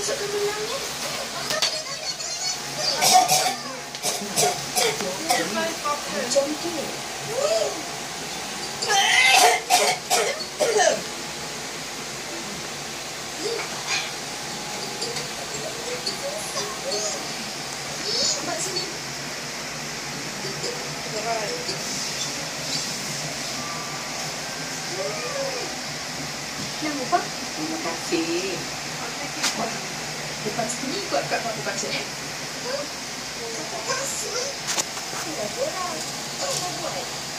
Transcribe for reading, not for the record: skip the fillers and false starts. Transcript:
masukkan benangnya. Macam tu. Nampak sini. Yang apa? Terima kasih. Lepas ni ikut kat Pak baca Terima kasih. Dah kurang. Buat.